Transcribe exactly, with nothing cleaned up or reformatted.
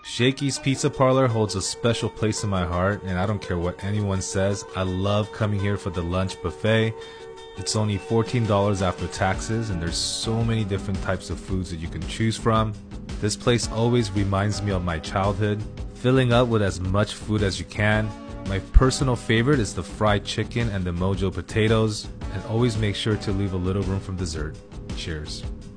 Shakey's Pizza Parlor holds a special place in my heart, and I don't care what anyone says. I love coming here for the lunch buffet. It's only fourteen dollars after taxes, and there's so many different types of foods that you can choose from. This place always reminds me of my childhood, filling up with as much food as you can. My personal favorite is the fried chicken and the mojo potatoes, and always make sure to leave a little room for dessert. Cheers.